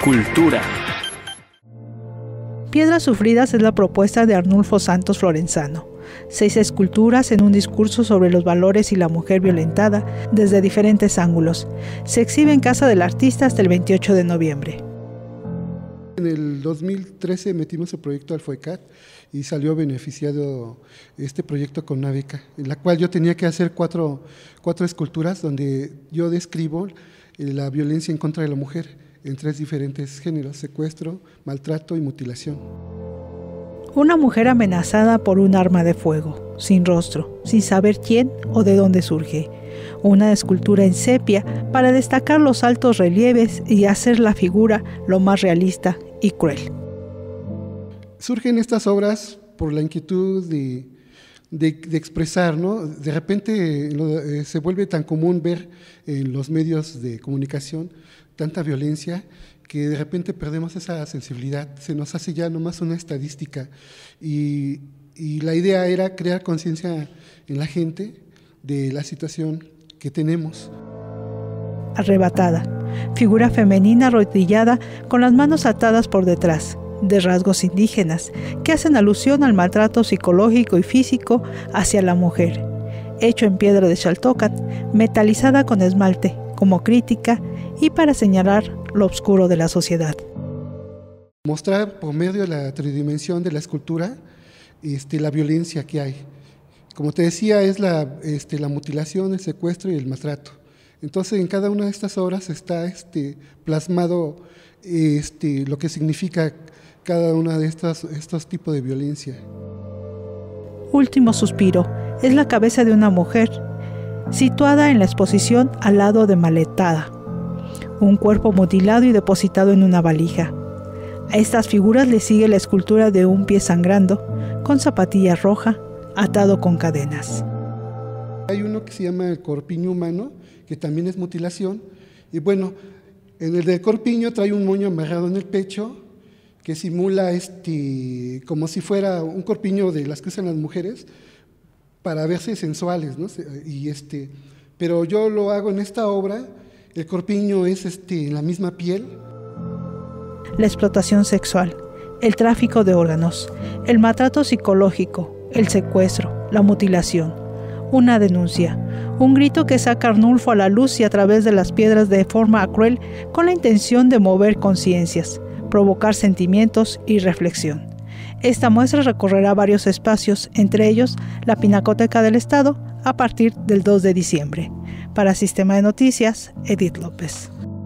Cultura. Piedras Sufridas es la propuesta de Arnulfo Santos Florenzano. 6 esculturas en un discurso sobre los valores y la mujer violentada desde diferentes ángulos. Se exhibe en Casa del Artista hasta el 28 de noviembre. En el 2013 metimos el proyecto al FOECAT y salió beneficiado este proyecto con una beca, en la cual yo tenía que hacer cuatro esculturas donde yo describo la violencia en contra de la mujer en 3 diferentes géneros: secuestro, maltrato y mutilación. Una mujer amenazada por un arma de fuego, sin rostro, sin saber quién o de dónde surge. Una escultura en sepia para destacar los altos relieves y hacer la figura lo más realista y cruel. Surgen estas obras por la inquietud de expresar, ¿no? De repente se vuelve tan común ver en los medios de comunicación tanta violencia que de repente perdemos esa sensibilidad, se nos hace ya nomás una estadística y la idea era crear conciencia en la gente de la situación que tenemos. Arrebatada, figura femenina arrodillada con las manos atadas por detrás, de rasgos indígenas, que hacen alusión al maltrato psicológico y físico hacia la mujer, hecho en piedra de Xaltócat, metalizada con esmalte, como crítica y para señalar lo oscuro de la sociedad. Mostrar por medio de la tridimensión de la escultura la violencia que hay. Como te decía, es la mutilación, el secuestro y el maltrato. Entonces, en cada una de estas obras está plasmado lo que significa cada una de estos tipos de violencia. Último suspiro es la cabeza de una mujer, situada en la exposición al lado de Maletada, un cuerpo mutilado y depositado en una valija. A estas figuras le sigue la escultura de un pie sangrando, con zapatilla roja, atado con cadenas. Hay uno que se llama el corpiño humano, que también es mutilación, y bueno, en el del corpiño trae un moño amarrado en el pecho, que simula como si fuera un corpiño de las que usan las mujeres, para verse sensuales, ¿no? Pero yo lo hago en esta obra, el corpiño es en la misma piel. La explotación sexual, el tráfico de órganos, el maltrato psicológico, el secuestro, la mutilación, una denuncia, un grito que saca Arnulfo a la luz y a través de las piedras de forma cruel con la intención de mover conciencias, provocar sentimientos y reflexión. Esta muestra recorrerá varios espacios, entre ellos la Pinacoteca del Estado, a partir del 2 de diciembre. Para Sistema de Noticias, Edith López.